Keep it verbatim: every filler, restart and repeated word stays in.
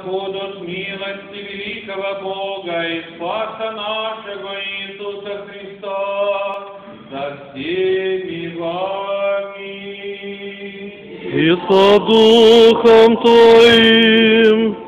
будут милости великого Бога и Спаса нашего Иисуса Христа со всеми вами. И со духом Твоим.